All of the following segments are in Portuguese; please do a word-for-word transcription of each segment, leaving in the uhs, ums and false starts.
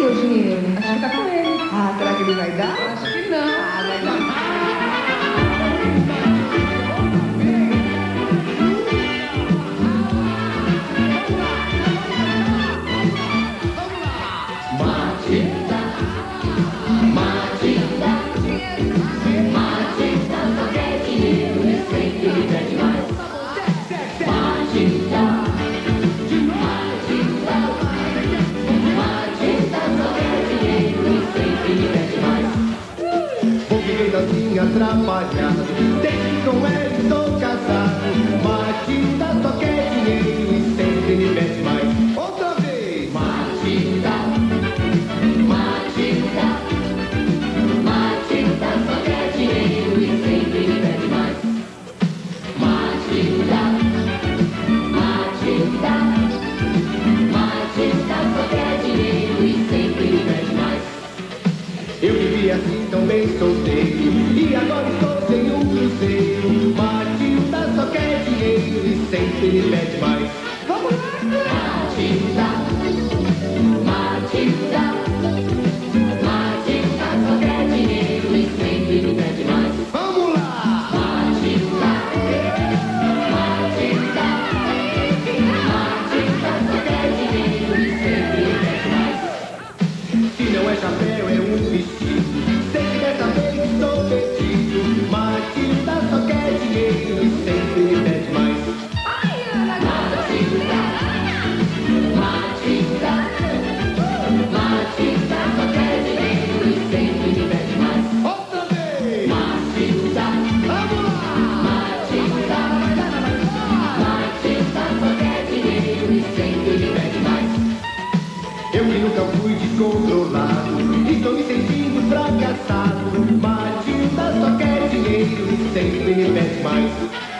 Cadê o dinheiro? Acho que tá com ele. Ah, será que ele vai dar? Acho que não. Ah, vai dar. Atrapalhado, desde com ela estou casado. Matilda só quer dinheiro e sempre me pede mais. Outra vez! Matilda, Matilda, Matilda só quer dinheiro e sempre me pede mais. Matilda, Matilda, Matilda só quer dinheiro e sempre me pede mais. Eu vivia assim tão bem solteiro e agora estou sem um cruzeiro. Matilda só quer dinheiro e sempre me pede mais. Vamos lá! Matilda, Matilda, Matilda só quer dinheiro e sempre me pede mais. Vamos lá! Matilda, Matilda, Matilda só quer dinheiro e sempre me pede mais. Se não é chapéu, é um vestido. Dessa vez estou perdido. Matilda só quer dinheiro e sempre me pede mais. Matilda, Matilda, Matilda só quer dinheiro e sempre me pede mais. Outra vez! Matilda, vamos lá! Matilda, Matilda só quer dinheiro e sempre me pede mais. Eu que nunca fui descontrolado, estou me sentindo fracassado. Matilda só quer dinheiro e sempre me pede mais.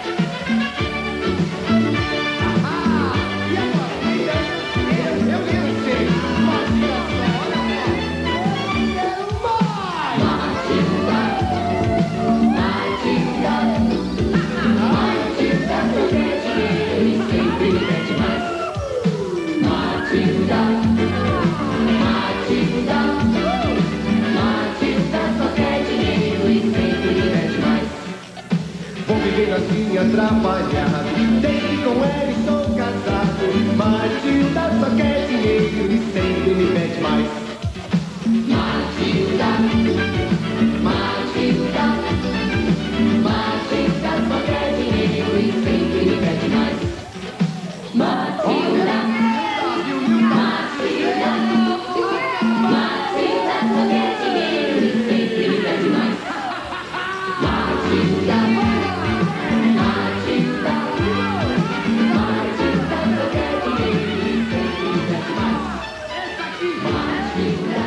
Ah, e agora? Eu, eu quero ser Matilda, eu quero mais. Matilda, Matilda, Matilda só quer dinheiro e sempre me pede mais. Matilda, Matilda, Matilda só quer dinheiro e sempre me pede mais. Vou viver assim atrapalhado, desde com ela estou casado. Matilda só quer dinheiro e sempre me pede mais. Matilda, Matilda, Matilda só quer dinheiro e sempre me pede mais. Matilda, Matilda, Matilda só quer dinheiro e sempre me pede mais. Matilda, Matilda, Matilda só quer dinheiro e sempre me pede mais. Matilda,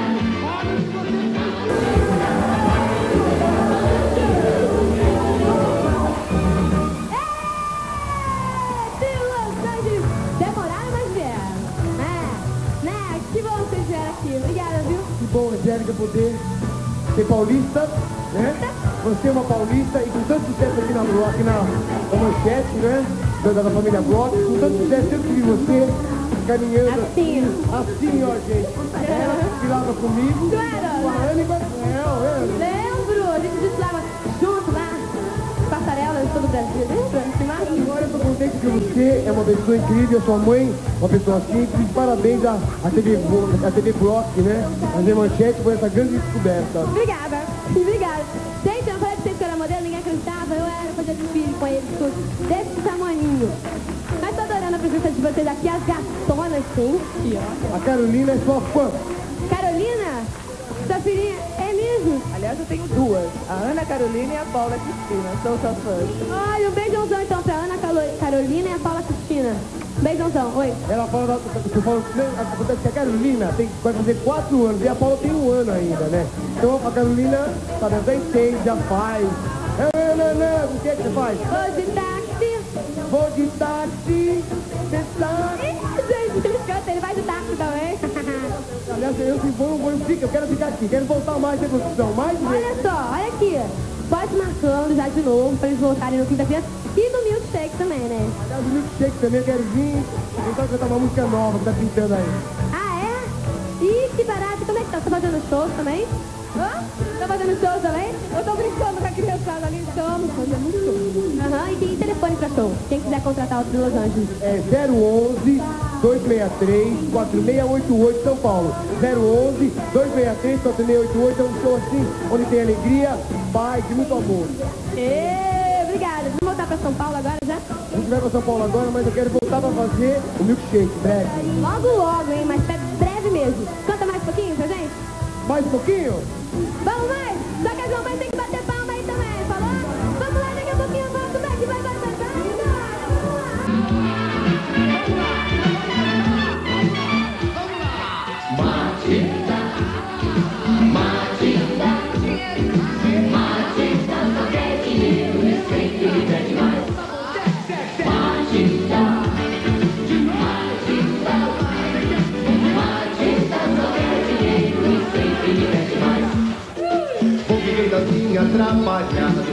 demoraram, mas vieram. Né? Né? Que bom que vocês vieram aqui. Obrigada, viu? Que bom, Angélica, poder ser paulista, né? Você é uma paulista e com tanto sucesso aqui na, aqui na, na manchete, né? Da, da família Bloch, com tanto sucesso, eu vi você caminhando Assim. assim, ó, gente. Ela desfilava comigo, Tu era, com a né? Ana e com a Rafael, né? Lembro, a gente desfilava junto lá, passarelas todo o Brasil. Lembra? Se imagina. Agora eu tô contente que você é uma pessoa incrível, sua mãe, uma pessoa simples. Parabéns à, à T V, à T V Bloch, né? A T V Manchete por essa grande descoberta. Obrigada, obrigada. Gente, eu falei pra vocês que eu era modelo, ninguém acreditava. Eu era, fazia desfile com eles, tudo, desse tamaninho. Mas tô adorando a presença de vocês aqui, as gatonas, sim. A Carolina é sua fã. Carolina, sua filhinha, é mesmo? Aliás, eu tenho duas. A Ana Carolina e a Paula Cristina. São suas fãs. Olha, um beijãozão então pra Ana Calo- Carolina e a Paula Cristina. Beijãozão, oi. Ela fala, da- você fala, né, acontece que a Carolina tem, vai fazer quatro anos e a Paula tem um ano ainda, né? Então a Carolina, sabe, já entende, já faz. É, não, não, o que é que você faz? Vou de táxi. Vou de táxi, você sabe. Ih, gente, ele canta, ele vai de táxi também. Aliás, eu se vou, eu, fico, eu quero ficar aqui, quero voltar mais de produção, mais vezes. Olha só, olha aqui. Pode marcando já de novo pra eles voltarem no quinta-feira. E no milkshake também, né? Aliás, o milkshake também, eu quero vir. Então cantar uma música nova que tá pintando aí. Ah, é? Ih, que barato. Então mais? Tá fazendo shows também? Hã? Tá fazendo shows também? Eu tô brincando com a criançada ali. Estamos fazendo show. Aham, e tem telefone pra show. Quem quiser contratar o de Los Angeles. É zero onze, dois seis três, quatro seis oito oito, São Paulo. zero onze, dois seis três, quatro seis oito oito. É um show assim, onde tem alegria, paz e muito amor. Ê, obrigada. Vamos voltar pra São Paulo agora já? A gente vai pra São Paulo agora, mas eu quero voltar pra fazer o milkshake, breve. Logo, logo, hein? Mas breve mesmo. Canta mais um pouquinho pra gente? Mais um pouquinho? Vamos mais? Só que a João vai ter que bater palma aí também, falou? Vamos lá, daqui a pouquinho, volta o Beck vai bater palma. Matilda, Matilda, Matilda só quer dinheiro e sempre me pede mais. Matilda, Matilda, Matilda só quer dinheiro e sempre me pede mais. Vou viver assim atrapalhada,